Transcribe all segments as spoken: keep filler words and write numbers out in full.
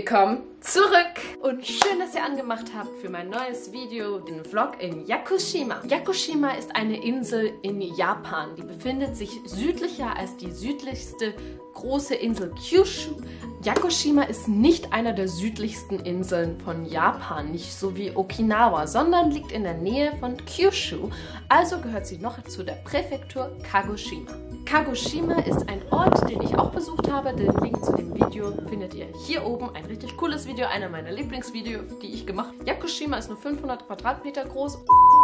Willkommen zurück und schön, dass ihr angemacht habt für mein neues Video, den Vlog in Yakushima. Yakushima ist eine Insel in Japan, die befindet sich südlicher als die südlichste große Insel Kyushu. Yakushima ist nicht einer der südlichsten Inseln von Japan, nicht so wie Okinawa, sondern liegt in der Nähe von Kyushu, also gehört sie noch zu der Präfektur Kagoshima. Kagoshima ist ein Ort, den ich auch besucht habe. Den Link zu dem Video findet ihr hier oben. Ein richtig cooles Video, einer meiner Lieblingsvideos, die ich gemacht habe. Yakushima ist nur fünfhundert Quadratmeter groß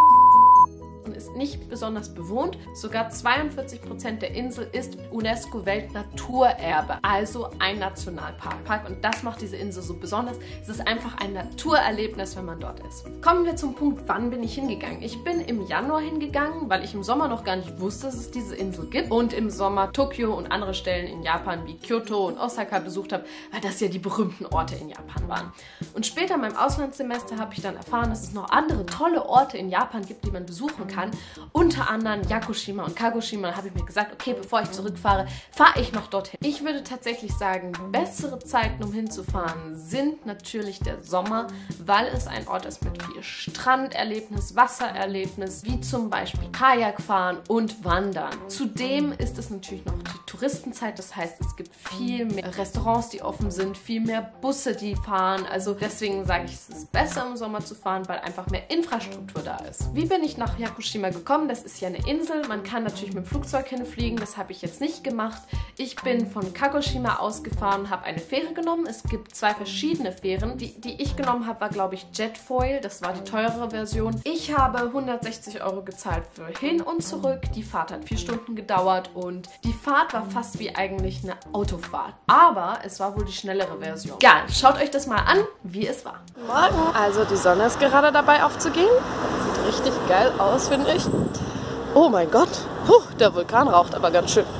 und ist nicht besonders bewohnt. Sogar zweiundvierzig Prozent der Insel ist UNESCO-Weltnaturerbe, also ein Nationalpark. Und das macht diese Insel so besonders. Es ist einfach ein Naturerlebnis, wenn man dort ist. Kommen wir zum Punkt, wann bin ich hingegangen? Ich bin im Januar hingegangen, weil ich im Sommer noch gar nicht wusste, dass es diese Insel gibt. Und im Sommer Tokio und andere Stellen in Japan wie Kyoto und Osaka besucht habe, weil das ja die berühmten Orte in Japan waren. Und später in meinem Auslandssemester habe ich dann erfahren, dass es noch andere tolle Orte in Japan gibt, die man besuchen kann. Kann. Unter anderem Yakushima und Kagoshima. Da habe ich mir gesagt, okay, bevor ich zurückfahre, fahre ich noch dorthin. Ich würde tatsächlich sagen, bessere Zeiten, um hinzufahren, sind natürlich der Sommer, weil es ein Ort ist mit viel Stranderlebnis, Wassererlebnis, wie zum Beispiel Kajakfahren und Wandern. Zudem ist es natürlich noch die Touristenzeit, das heißt, es gibt viel mehr Restaurants, die offen sind, viel mehr Busse, die fahren. Also deswegen sage ich, es ist besser im Sommer zu fahren, weil einfach mehr Infrastruktur da ist. Wie bin ich nach Yakushima gekommen? Das ist ja eine Insel. Man kann natürlich mit dem Flugzeug hinfliegen. Das habe ich jetzt nicht gemacht. Ich bin von Kagoshima ausgefahren und habe eine Fähre genommen. Es gibt zwei verschiedene Fähren. Die, die ich genommen habe, war, glaube ich, Jetfoil. Das war die teurere Version. Ich habe hundertsechzig Euro gezahlt für hin und zurück. Die Fahrt hat vier Stunden gedauert und die Fahrt war fast wie eigentlich eine Autofahrt. Aber es war wohl die schnellere Version. Ja, schaut euch das mal an, wie es war. Morgen. Also die Sonne ist gerade dabei aufzugehen. Sieht richtig geil aus, finde ich. Oh mein Gott, Puh, der Vulkan raucht aber ganz schön.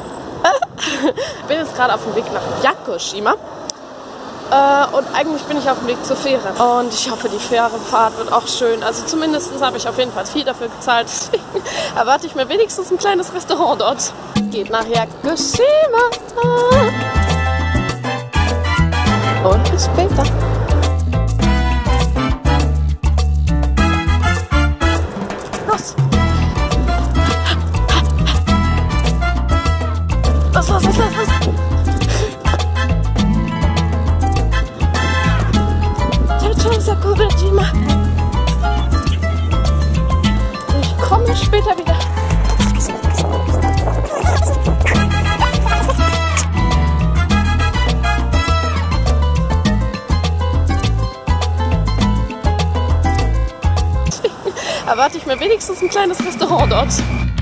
Ich bin jetzt gerade auf dem Weg nach Yakushima. Äh, und eigentlich bin ich auf dem Weg zur Fähre. Und ich hoffe, die Fährefahrt wird auch schön. Also zumindest habe ich auf jeden Fall viel dafür gezahlt. Deswegen erwarte ich mir wenigstens ein kleines Restaurant dort. Geht nach Yakushima. Und bis später. Los! Los, los, los, los, los! Ciao, ciao, Sakurajima! Ich komme später wieder. Erwarte ich mir wenigstens ein kleines Restaurant dort.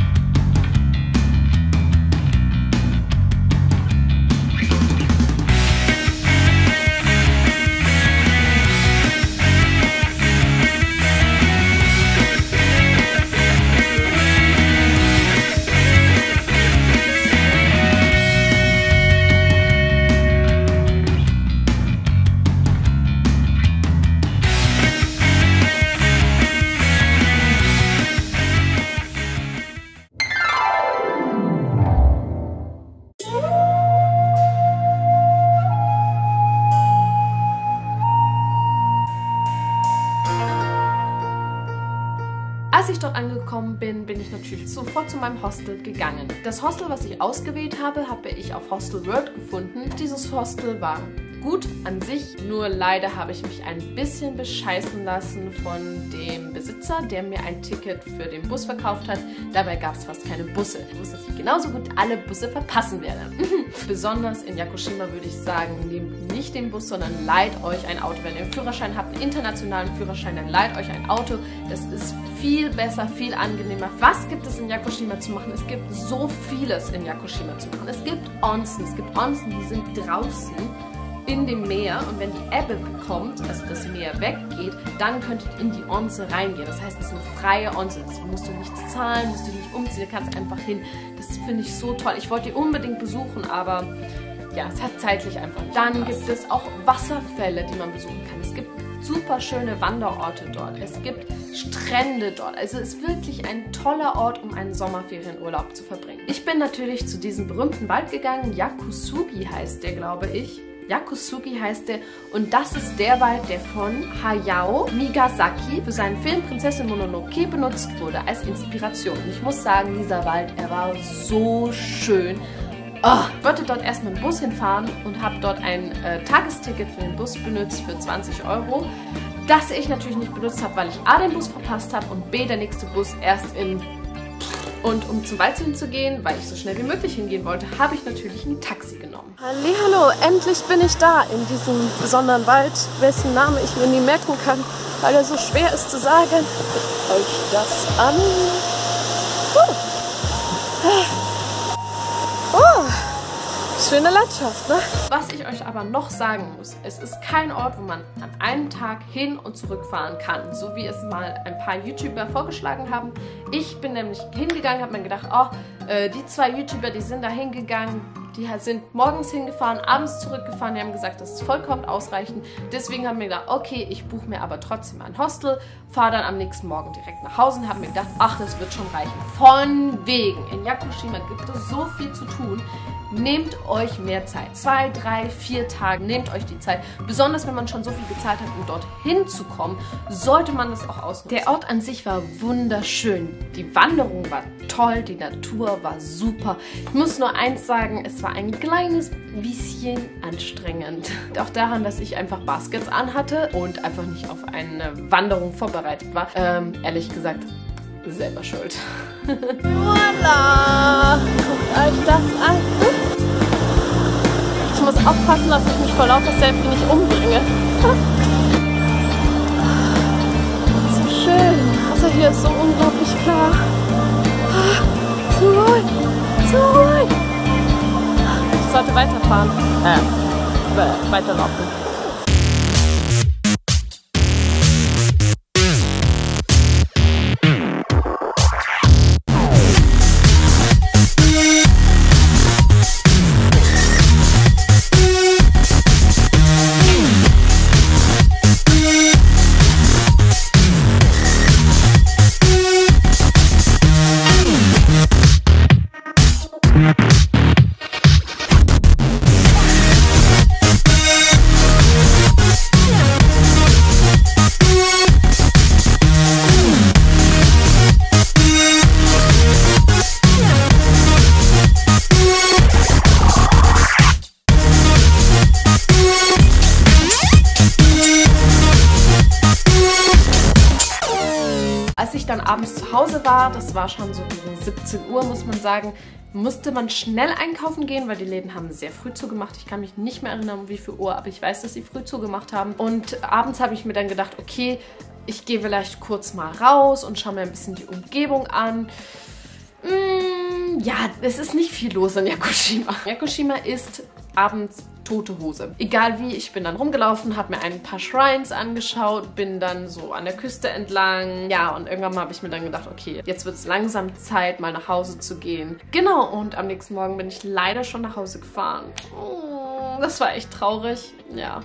Als ich dort angekommen bin, bin ich natürlich sofort zu meinem Hostel gegangen. Das Hostel, was ich ausgewählt habe, habe ich auf Hostel World gefunden. Dieses Hostel war gut an sich, nur leider habe ich mich ein bisschen bescheißen lassen von dem Besitzer, der mir ein Ticket für den Bus verkauft hat. Dabei gab es fast keine Busse. Ich wusste, dass ich genauso gut alle Busse verpassen werde. Besonders in Yakushima würde ich sagen, nehmt nicht den Bus, sondern leiht euch ein Auto. Wenn ihr einen Führerschein habt, einen internationalen Führerschein, dann leiht euch ein Auto. Das ist viel besser, viel angenehmer. Was gibt es in Yakushima zu machen? Es gibt so vieles in Yakushima zu machen. Es gibt Onsen, es gibt Onsen, die sind draußen in dem Meer, und wenn die Ebbe kommt, also das Meer weggeht, dann könnt ihr in die Onsen reingehen. Das heißt, es sind freie Onsen. Da musst du nichts zahlen, musst du nicht umziehen, du kannst einfach hin. Das finde ich so toll. Ich wollte die unbedingt besuchen, aber ja, es hat zeitlich einfach. Dann gibt es auch Wasserfälle, die man besuchen kann. Es gibt super schöne Wanderorte dort. Es gibt Strände dort. Also es ist wirklich ein toller Ort, um einen Sommerferienurlaub zu verbringen. Ich bin natürlich zu diesem berühmten Wald gegangen. Yakusugi heißt der, glaube ich. Yakusugi heißt der. Und das ist der Wald, der von Hayao Miyazaki für seinen Film Prinzessin Mononoke benutzt wurde als Inspiration. Und ich muss sagen, dieser Wald, er war so schön. Oh, ich wollte dort erstmal mit dem Bus hinfahren und habe dort ein äh, Tagesticket für den Bus benutzt für zwanzig Euro. Das ich natürlich nicht benutzt habe, weil ich A, den Bus verpasst habe und B, der nächste Bus erst in... Und um zum Wald hinzugehen, weil ich so schnell wie möglich hingehen wollte, habe ich natürlich ein Taxi genommen. Hallihallo, endlich bin ich da in diesem besonderen Wald, dessen Name ich mir nie merken kann, weil er so schwer ist zu sagen. Guckt euch das an. Uh. Oh. Schöne Landschaft, ne? Was ich euch aber noch sagen muss, es ist kein Ort, wo man an einem Tag hin und zurückfahren kann, so wie es mal ein paar YouTuber vorgeschlagen haben. Ich bin nämlich hingegangen, habe mir gedacht, oh, äh, die zwei YouTuber, die sind da hingegangen, die sind morgens hingefahren, abends zurückgefahren, die haben gesagt, das ist vollkommen ausreichend. Deswegen haben wir gedacht, okay, ich buche mir aber trotzdem ein Hostel, fahre dann am nächsten Morgen direkt nach Hause und habe mir gedacht, ach, das wird schon reichen. Von wegen, in Yakushima gibt es so viel zu tun. Nehmt euch mehr Zeit. Zwei, drei, vier Tage. Nehmt euch die Zeit. Besonders wenn man schon so viel gezahlt hat, um dorthin zu kommen, sollte man das auch ausnutzen. Der Ort an sich war wunderschön. Die Wanderung war toll. Die Natur war super. Ich muss nur eins sagen, es war ein kleines bisschen anstrengend. Auch daran, dass ich einfach Baskets anhatte und einfach nicht auf eine Wanderung vorbereitet war. Ähm, ehrlich gesagt, selber schuld. Voila! Guckt euch das an. Ich muss aufpassen, dass ich mich vor lauter Selfie nicht umbringe. So schön. Also hier ist so unglaublich klar. So ruhig. So ruhig. Ich sollte weiterfahren. Äh, weiterlaufen. Als ich dann abends zu Hause war, das war schon so gegen siebzehn Uhr, muss man sagen, musste man schnell einkaufen gehen, weil die Läden haben sehr früh zugemacht. Ich kann mich nicht mehr erinnern, um wie viel Uhr, aber ich weiß, dass sie früh zugemacht haben. Und abends habe ich mir dann gedacht, okay, ich gehe vielleicht kurz mal raus und schaue mir ein bisschen die Umgebung an. Mm, ja, es ist nicht viel los in Yakushima. Yakushima ist abends tote Hose. Egal wie, ich bin dann rumgelaufen, habe mir ein paar Shrines angeschaut, bin dann so an der Küste entlang. Ja, und irgendwann mal habe ich mir dann gedacht, okay, jetzt wird es langsam Zeit, mal nach Hause zu gehen. Genau, und am nächsten Morgen bin ich leider schon nach Hause gefahren. Oh, das war echt traurig. Ja.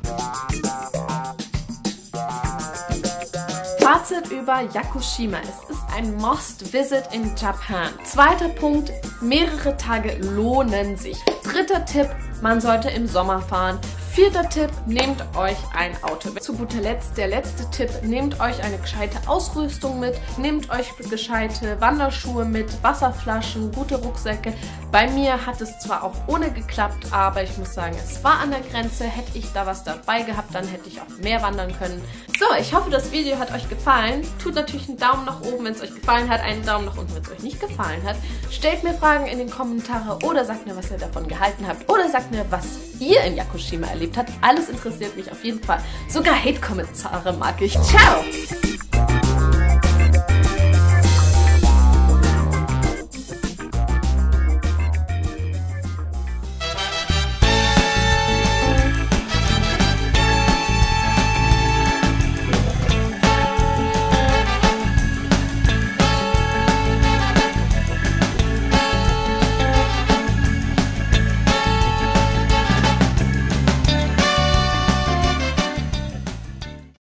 Fazit über Yakushima. Es ist ein Must-Visit in Japan. Zweiter Punkt, mehrere Tage lohnen sich. Dritter Tipp, man sollte im Sommer fahren. Vierter Tipp, nehmt euch ein Auto. Zu guter Letzt, der letzte Tipp, nehmt euch eine gescheite Ausrüstung mit, nehmt euch gescheite Wanderschuhe mit, Wasserflaschen, gute Rucksäcke. Bei mir hat es zwar auch ohne geklappt, aber ich muss sagen, es war an der Grenze. Hätte ich da was dabei gehabt, dann hätte ich auch mehr wandern können. So, ich hoffe, das Video hat euch gefallen. Tut natürlich einen Daumen nach oben, wenn es euch gefallen hat, einen Daumen nach unten, wenn es euch nicht gefallen hat. Stellt mir Fragen in den Kommentaren oder sagt mir, was ihr davon gehalten habt. Oder sagt mir, was ihr in Yakushima erlebt habt. Alles interessiert mich auf jeden Fall. Sogar Hate-Kommentare mag ich. Ciao!